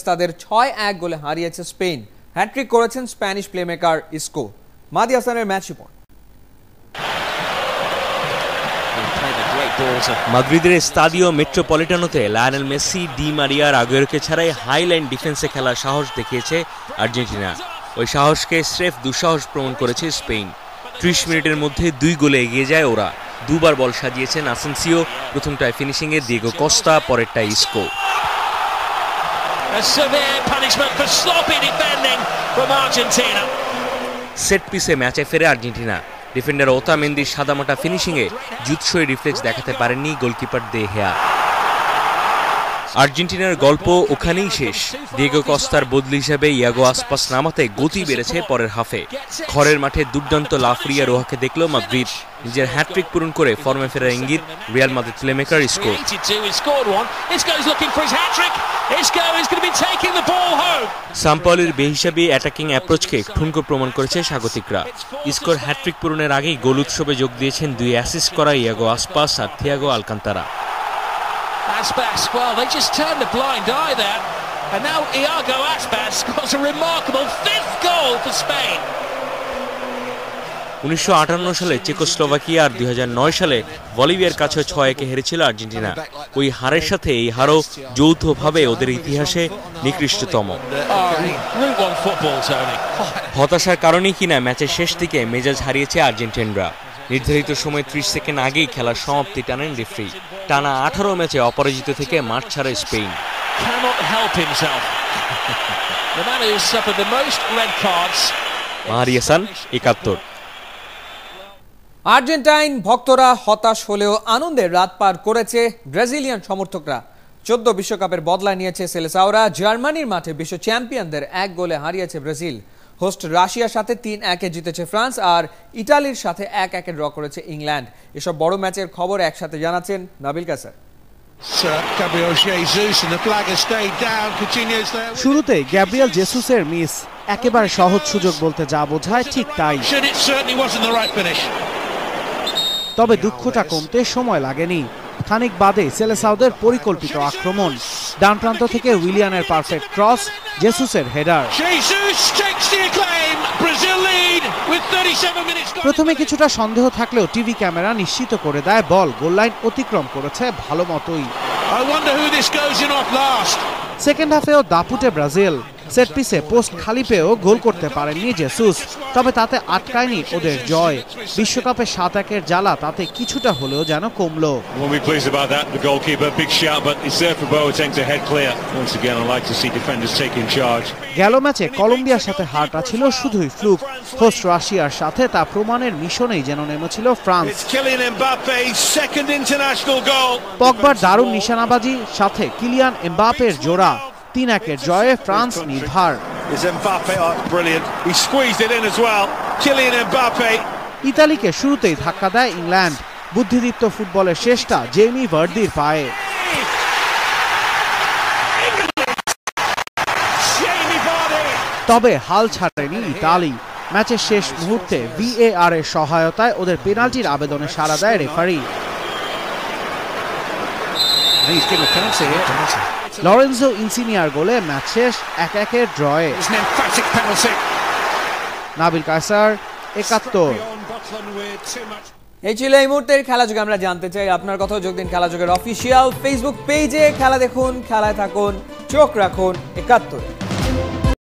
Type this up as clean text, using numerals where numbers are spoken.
তাদের 6-1 গোলে হারিয়েছে স্পেন। হ্যাট্রিক করেছেন স্প্যানিশ প্লেমেকার ইসকো। মাহদি হাসানের ম্যাচ রিপোর্ট। মাদ্রিদের স্তাদিও মেট্রোপলিটানোতে লায়নেল মেসি, ডি মারিয়ার আগুয়েরোকে ছাড়াই হাইলাইন ডিফেন্সে খেলার সাহস দেখিয়েছে আর্জেন্টিনা। ওই সাহসকে স্রেফ দুঃসাহস প্রমাণ করেছে স্পেন। 30 মিনিটের মধ্যে 2 গোলে এগিয়ে যায় ওরা। দুবার বল সাজিয়েছেন আসেনসিও, প্রথমটায় ফিনিশিংয়ে দিয়েগো কস্তা, পরেরটায় ইসকো। সেট পিসে ম্যাচে ফেরে আর্জেন্টিনা। ডিফেন্ডার ওতামেন্দির সাদামাটা ফিনিশিংয়ে জুৎসই রিফ্লেক্স দেখাতে পারেননি গোলকিপার দে হেয়া। আর্জেন্টিনার গল্প ওখানেই শেষ। দিয়েগো কস্তার বদলি হিসেবে ইয়াগো আসপাস নামাতে গতি বেড়েছে পরের হাফে। ঘরের মাঠে দুর্দান্ত লাফরিয়া রোহাকে দেখল মাদ্রিদ। নিজের হ্যাট্রিক পূরণ করে ফর্মে ফেরার ইঙ্গিত রিয়াল মাদ্রিদ প্লেমেকার ইসকো। সাম্পাওলির বেহিসাবি অ্যাটাকিং অ্যাপ্রোচকে ঠুনকো প্রমাণ করেছে স্বাগতিকরা। ইসকোর হ্যাট্রিক পূরণের আগেই গোল উৎসবে যোগ দিয়েছেন 2 অ্যাসিস্ট করা ইয়াগো আসপাস আর Thiago Alcantara. Aspas, well, they just turned a blind eye there, and now Iago Aspas scores a remarkable 5th goal for Spain. 1958 সালে চেকোস্লোভাকিয়া আর 2009 সালে বলিভিয়ার কাছে 6-1 হেরেছিল আর্জেন্টিনা। ওই হারের সাথে এই হারও যৌথভাবে ওদের ইতিহাসে নিকৃষ্টতম। হতাশার কারণেই কিনা ম্যাচের শেষ দিকে মেজাজ হারিয়েছে আর্জেন্টিনরা। নির্ধারিত সময় 30 সেকেন্ড আগেই খেলার সমাপ্তি টানেন রেফারি। টানা 18 ম্যাচে অপরাজিত থেকে মাঠ ছাড়ে স্পেন। মাহদি হাসান, 71। আর্জেন্টাইন ভক্তরা হতাশ হলেও আনন্দের রাত পার করেছে ব্রাজিলিয়ান সমর্থকরা। 14 বিশ্বকাপের বদলা নিয়েছে সেলেসাওরা। জার্মানির মাঠে বিশ্ব চ্যাম্পিয়নদের 1 গোলে হারিয়েছে ব্রাজিল। হোস্ট রাশিয়ার সাথে 3-1 জিতেছে ফ্রান্স, আর ইতালির সাথে 1-1 ড্র করেছে ইংল্যান্ড। এসব বড় ম্যাচের খবর একসাথে জানাচ্ছেন নাবিল কাসার। শুরুতে গ্যাব্রিয়েল জেসুসের মিস, একেবারে সহজ সুযোগ বলতে যা বোঝায় ঠিক তাই। তবে দুঃখটা কমতে সময় লাগেনি। খানিক বাদে সেলেসাওদের পরিকল্পিত আক্রমণ। ডান প্রান্ত থেকে উইলিয়ানের পারফেক্ট ক্রস, জেসুসের হেডার। প্রথমে কিছুটা সন্দেহ থাকলেও টিভি ক্যামেরা নিশ্চিত করে দেয় বল গোললাইন অতিক্রম করেছে ভালো মতোই। সেকেন্ড হাফেও দাপুটে ব্রাজিল। সেট পিসে পোস্ট খালি পেয়েও গোল করতে পারেননি জেসুস, তবে তাতে আটকায়নি ওদের জয়। বিশ্বকাপে 7-1 জ্বালা তাতে কিছুটা হলেও যেন কমলো। গেল ম্যাচে কলম্বিয়ার সাথে হারটা ছিল শুধুই ফ্লুক। হোস্ট রাশিয়ার সাথে তা প্রমাণের মিশনেই যেন নেমেছিল ফ্রান্স। পগবার দারুণ নিশানাবাজি, সাথে কিলিয়ান এমবাপের জোড়া। 3-1 জয়ে ফ্রান্স নির্ভার। ইতালিকে শুরুতেই ধাক্কা দেয় ইংল্যান্ড। বুদ্ধিদীপ্ত ফুটবলের শেষটা জেমি ভার্দির পায়ে। তবে হাল ছাড়েনি ইতালি। ম্যাচের শেষ মুহূর্তে VAR এর সহায়তায় ওদের পেনাল্টির আবেদনে সাড়া দেয় রেফারি। লরেন্সো ইনসিনিয়ার গোলে ম্যাচ শেষ 1-1 ড্রয়ে। নাবিল কায়সার, 71। এই ছিল এই মুহূর্তের খেলাযোগে। আমরা জানতে চাই আপনার কথাও যোগ দিন খেলাযোগের অফিসিয়াল ফেসবুক পেজে। খেলা দেখুন, খেলায় থাকুন, চোখ রাখুন 71।